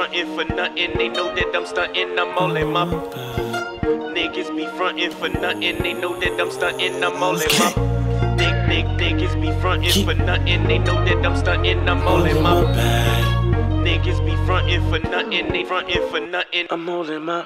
frontin' for nothing, they know that I'm stuntin', I'm all in my. Niggas be frontin' for nothing, they know that I'm stuntin', I'm all in my. Niggas be frontin' for nothing, they know that I'm stuntin', I'm all in my. Niggas be frontin' for nothing, they frontin' for nothing, I'm all in my.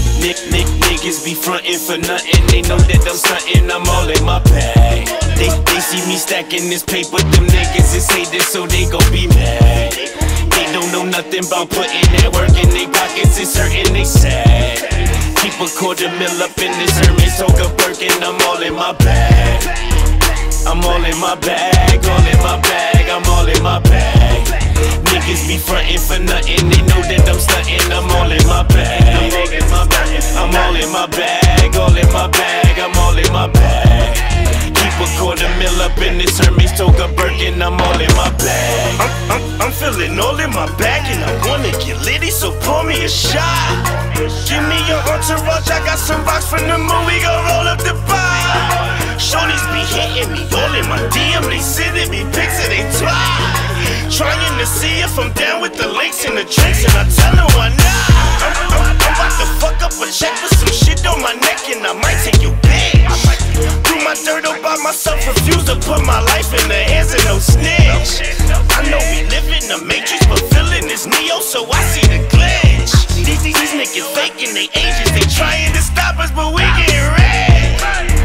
Niggas be frontin' for nothing, they know that I'm stuntin', I'm all in my bag. They see me stacking this paper, them niggas is haters, so they gon' be mad. They don't know nothing about putting that work in their pockets, it's hurting, they sad. Keep a $250,000 up in this Hermes Toga Birkin, I'm all in my bag. I'm all in my bag, all in my bag, I'm all in my bag. Niggas be frontin' for nothing, they know that I'm stuntin', I'm all in my bag. I'm all in my bag, all in my bag, I'm all in my bag. Keep a $250,000 up in this Hermes Toga Birkin, I'm all in my bag. I'm feeling all in my bag and I wanna get litty, so pour me a shot. Give me your entourage, I got some rocks from the movie, go roll up the bar. Shorties be hitting me all in my DM, they sending me pics and they twat. Trying to see if I'm down with the links and the drinks, and I tell them why not. I'm about to fuck up a check with some shit on my neck, and I might take your bitch. Do my dirt all by myself, refuse to put my life in the hands of no snitch. I know we live in the matrix, but feeling is Neo, so I see the glitch. These niggas faking they ages, they trying to stop us, but we get red.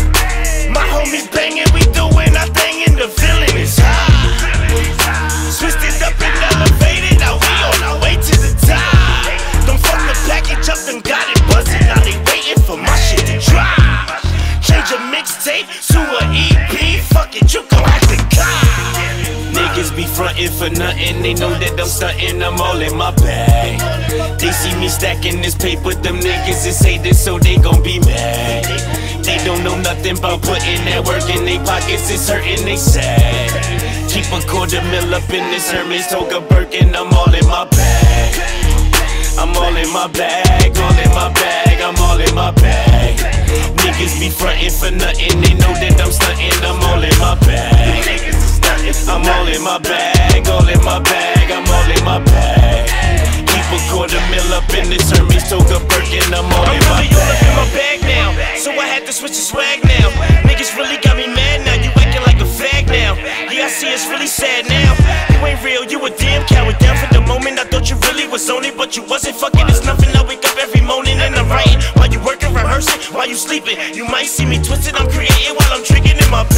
My homies banging, we doing our thing, and the feeling is high. Switched it up and elevated, now we on our way to the top. Don't fuck the package up, them got it buzzing, now they waiting for my shit to drop. Change a mixtape to an EP, fuck it, you gon' have to cop. Niggas be frontin' for nothing, they know that I'm stuntin', I'm all in my bag. They see me stacking this paper, them niggas is haters, so they gon' be mad. They don't know nothing about putting that work in their pockets, it's hurting, they sad. Keep a $250,000 up in this Hermes Toga Birkin, I'm all in my bag. I'm all in my bag, all in my bag, I'm all in my bag. Niggas be frontin' for nothing, they know that I'm stuntin', I'm all in my bag. I'm all in my bag, all in my bag, I'm all in my bag. Keep a $250,000 up in this Hermes Toga Birkin, I'm all in my bag. I'm really all up in my bag now, so I had to switch the swag now. Niggas really got me mad now, you acting like a fag now. Yeah, I see it's really sad now. You ain't real, you a damn coward. Down for the moment, I thought you really was on it, but you wasn't. Fucking, it's nothing. I wake up every morning and I'm writing while you working, rehearsing, while you sleeping. You might see me twisted, I'm creating while I'm drinking in my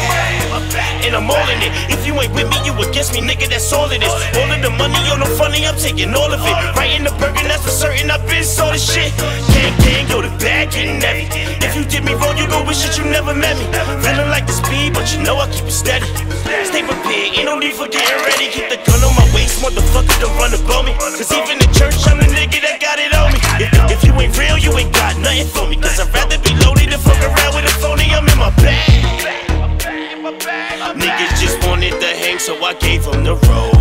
bag. And I'm all in it. If you ain't with me, you against me, nigga, that's all it is. All of the money, yo, no funny, I'm taking all of it. Right in the burger, that's for certain, I've been sold this shit. Gang, yo, the bag getting heavy. If you did me wrong, you gon' wish that you never met me. Feeling like the speed, but you know I keep it steady. Stay prepared, ain't no need for getting ready. Keep the gun on my waist, motherfucker, don't run above me. Cause even in church, I'm the nigga that got it on me. If you ain't real, you ain't got nothing for me. Cause I'd rather be loaded than fuck around with a phony, I'm in my bag. Niggas just wanted to hang, so I gave them the road.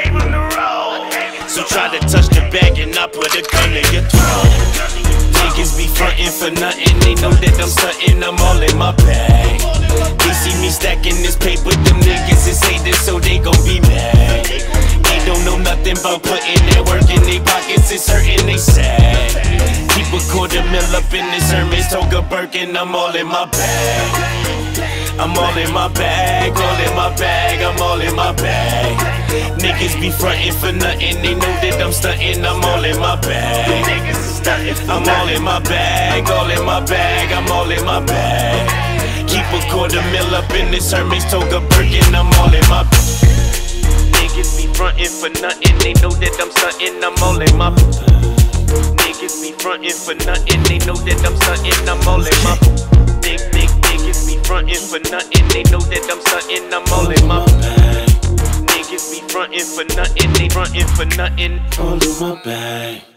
So try to touch the bag and I put a gun in your throat. Niggas be frontin' for nothing, they know that I'm stuntin', I'm all in my bag. They see me stacking this paper, them niggas is haters, so they gon' be mad. They don't know nothing about putting that work in their pockets, it's hurting, they sad. Keep a $250,000 up in this Hermes Toga Birkin, I'm all in my bag. I'm all in my bag, all in my bag, I'm all in my bag. Niggas be frontin' for nothing, they know that I'm stuntin', I'm all in my bag. I'm all in my bag, all in my bag, I'm all in my bag. Keep a $250,000 up in this Hermes Toga Birkin, I'm all in my bag. Niggas be frontin' for nothing, they know that I'm stuntin', I'm all in my bag. Niggas be frontin' for nothing, they know that I'm stuntin', I'm all in my bag. Niggas be frontin' for nothing, they know that I'm stuntin', I'm all in my bag. Niggas be frontin' for nothing, they frontin' for nothing, all in my bag.